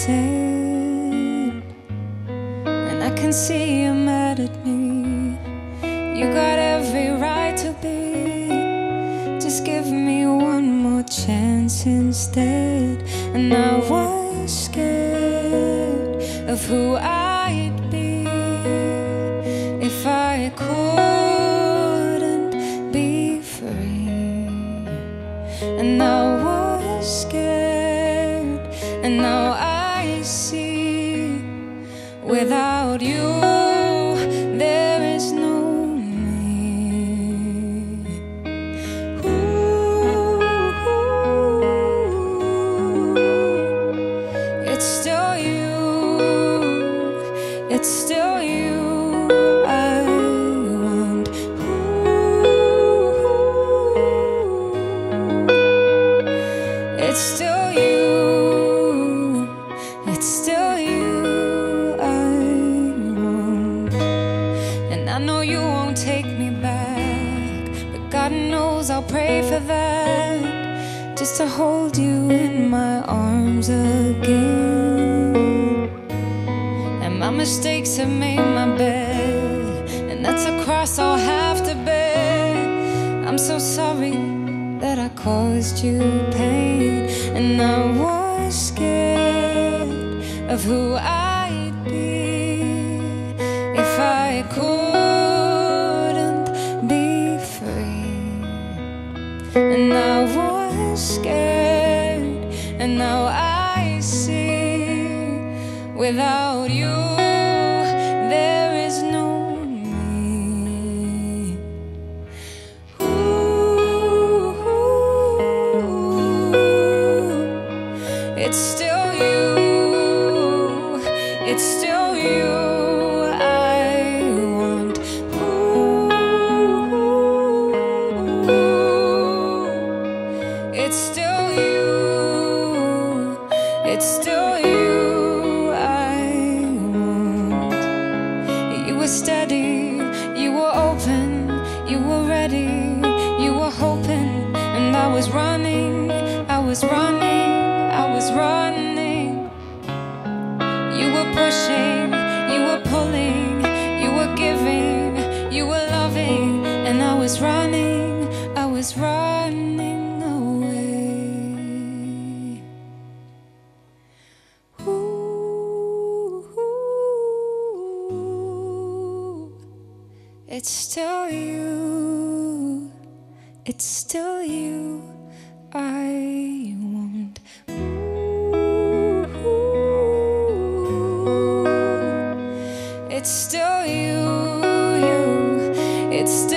unsaid, and I can see you're mad at me. You got every right to be. Just give me one more chance instead. And I was scared of who I'd be if I couldn't be free. And I was scared, and now I see, without you there is no me. Ooh, it's still you, it's still you I want. Ooh, it's still you, it's still you I want. And I know you won't take me back, but God knows I'll pray for that, just to hold you in my arms again. And my mistakes have made my bed, and that's a cross I'll have to bear. I'm so sorry that I caused you pain, and I was scared of who I'd be if I couldn't be free. And I was scared, and now I see, without you there is no me. Ooh, it's still you, it's still you I want. Ooh, it's still you, it's still you I want. You were steady, you were open, you were ready, you were hoping, and I was running, I was running, I was running. You were pushing, you were pulling, you were giving, you were loving, and I was running, I was running away. Ooh, it's still you, it's still you I want. Ooh, it's still you, it's still